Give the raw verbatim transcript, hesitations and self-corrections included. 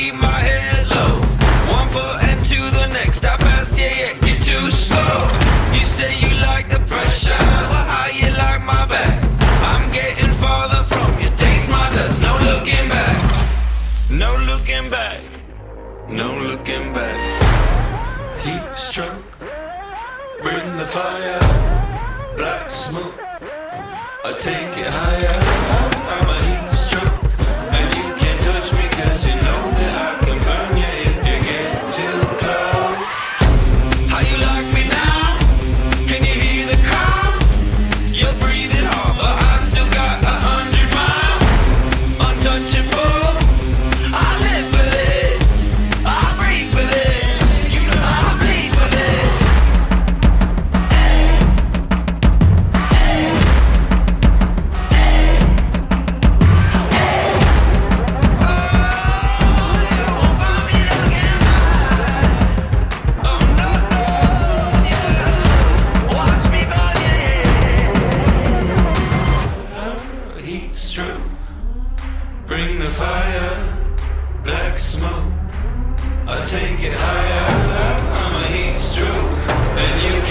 keep my head low. One foot and to the next. I passed, yeah, yeah, you're too slow. You say you like the pressure, well, how you like my back? I'm getting farther from you. Taste my dust, no looking back. No looking back. No looking back. Heat stroke, bring the fire. Black smoke, I take it higher. I'm a heat stroke, and you can't touch me, cause you know that I can burn you if you get too close. How you like me now? Can you hear the crowd? You're breathing hard, but I still got a hundred miles. Untouchable, I live for this, I breathe for this, you know I bleed for this. Heat stroke, bring the fire, black smoke, I take it higher. I'm a heat stroke, and you